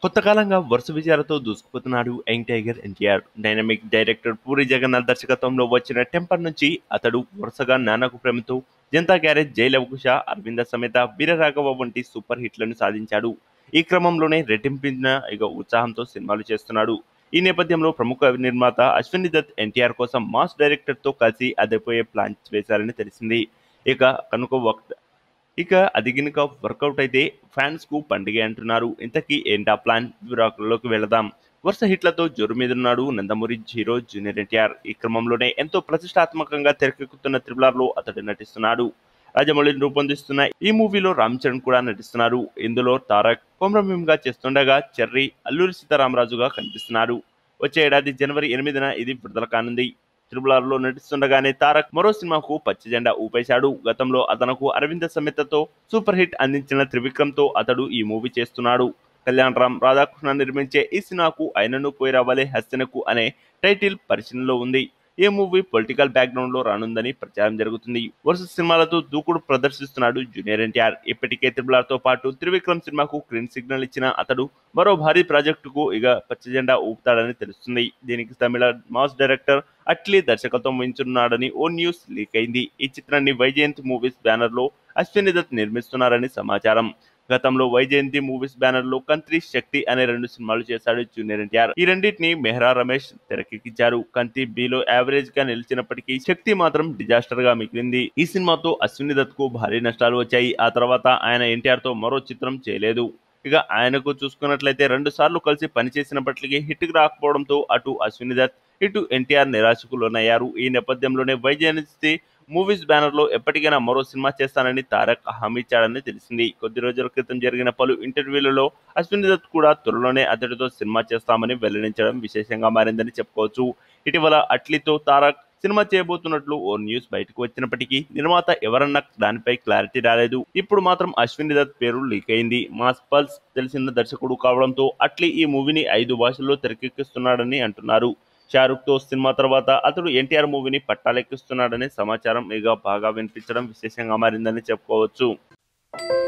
కొత్త కాలంగా వరుస విజయాలతో దూసుకుపోతున్నాడు young tiger N T R. Dynamic director Puri Jagannadh దర్శకత్వంలో వచ్చిన టెంపర్ నుంచి అతడు వరుసగా నాన్నకు ప్రేమతో, జనతా గ్యారేజ్, జై లవకుశ, అరవింద సమేత, వీరరాఘవ వంటి సూపర్ హిట్లను సాధించాడు. ఈ క్రమంలోనే రెట్టింపిన ఉత్సాహంతో సినిమాలు చేస్తున్నాడు. ఈ నేపథ్యంలో ప్రముఖ నిర్మాత అశ్విని దత్ ఎన్టీఆర్ కోసం మాస్ డైరెక్టర్తో కలిసి అదిపోయే ప్లాన్ వేశారని తెలిసింది. ఇక కనుక అది గినుక వర్కౌట్ అయితే ఫ్యాన్స్ కు పండుగే అంటున్నారు. ఇంతకీ ఏంటా ప్లాన్? వివరాల్లోకి వెళదాం. వరుస హిట్లతో జోరు మీదున్నాడు నందమూరి హీరో జూనియర్ ఎన్టీఆర్. ఈ క్రమంలోనే ఎంతో ప్రతిష్టాత్మకంగా తెరకెక్కుతున్న త్రిబుల్ లో అతడు నటిస్తున్నాడు. రాజమౌళిని రూపొందిస్తున్న ఈ మూవీలో రామ్ చరణ్ కూడా నటిస్తున్నారు. ఇందులో తారక్ కొమరంభీంగా చేస్తుండగా చెర్రీ అల్లూరి సీతారామరాజుగా కనిపిస్తున్నారు. వచ్చే ఏడాది జనవరి 8న ఇది విడుదల కానుంది. త్రిబుల్ లో నటిస్తుండగానే తారక్ మరో సినిమాకు పచ్చజెండా ఊపేశాడు. గతంలో అతనకు అరవింద సమేతతో సూపర్ హిట్ అందించిన త్రివిక్రమ్తో అతడు ఈ మూవీ చేస్తున్నాడు. కళ్యాణ్ రామ్ రాధాకృష్ణ నిర్మించే ఈ సినిమాకు అయినను పోయి రావాలే హస్తినకు అనే టైటిల్ పరిశీలనలో ఉంది. ఈ మూవీ పొలిటికల్ బ్యాక్గ్రౌండ్ లో రానుందని ప్రచారం జరుగుతుంది. వరుస సినిమాలతో దూకుడు ప్రదర్శిస్తున్నాడు జూనియర్ ఎన్టీఆర్. ఇప్పటికే త్రిబుల్ తో పాటు త్రివిక్రమ్ సినిమాకు గ్రీన్ సిగ్నల్ ఇచ్చిన అతడు మరో భారీ ప్రాజెక్టుకు పచ్చజెండా ఊపుతాడని తెలుస్తుంది. దీనికి తమిళ మాస్ డైరెక్టర్ అట్లీ దర్శకత్వం వహించనున్నాడని ఓ న్యూస్ లీక్ అయింది. ఈ చిత్రాన్ని వైజయంతి మూవీస్ బ్యానర్ లో అశ్విని దత్ నిర్మిస్తున్నారని సమాచారం. గతంలో వైజయంతి మూవీస్ బ్యానర్ లో కంత్రి, శక్తి అనే 2 సినిమాలు చేశాడు జూనియర్ ఎన్టీఆర్. ఈ రెండింటిని మెహ్రా రమేష్ తెరకెక్కించారు. కంతి బిలో యావరేజ్ గా నిలిచినప్పటికీ శక్తి మాత్రం డిజాస్టర్ గా మిగిలింది. ఈ సినిమాతో అశ్విని దత్ కు భారీ నష్టాలు వచ్చాయి. ఆ తర్వాత ఆయన ఎన్టీఆర్ తో మరో చిత్రం చేయలేదు. ఆయనకు చూసుకున్నట్లయితే 2 సార్లు కలిసి పనిచేసినప్పటికీ హిట్ రాకపోవడంతో అటు అశ్విని దత్, ఇటు ఎన్టీఆర్ నిరాశకు లోనయ్యారు. ఈ నేపథ్యంలోనే వైజయంతి మూవీస్ బ్యానర్ లో ఎప్పటికైనా మరో సినిమా చేస్తానని తారక్ హామీ ఇచ్చాడని తెలిసింది. కొద్ది రోజుల క్రితం జరిగిన పలు ఇంటర్వ్యూలలో అశ్విని దత్ కూడా త్వరలోనే అతడితో సినిమా చేస్తామని వెల్లడించడం విశేషంగా మారిందని చెప్పుకోవచ్చు. ఇటీవల అట్లీతో తారక్ సినిమా చేయబోతున్నట్లు ఓ న్యూస్ బయటకు వచ్చినప్పటికీ నిర్మాత ఎవరన్న దానిపై క్లారిటీ రాలేదు. ఇప్పుడు మాత్రం అశ్విని దత్ పేరు లీక్ అయింది. మాస్ పల్స్ తెలిసిన దర్శకుడు కావడంతో అట్లీ ఈ మూవీని 5 భాషల్లో తెరకెక్కిస్తున్నాడని అంటున్నారు. షారుఖ్ తో సినిమా తర్వాత అతడు ఎన్టీఆర్ మూవీని పట్టాలెక్కిస్తున్నాడనే సమాచారం బాగా వినిపించడం విశేషంగా మారిందని చెప్పుకోవచ్చు.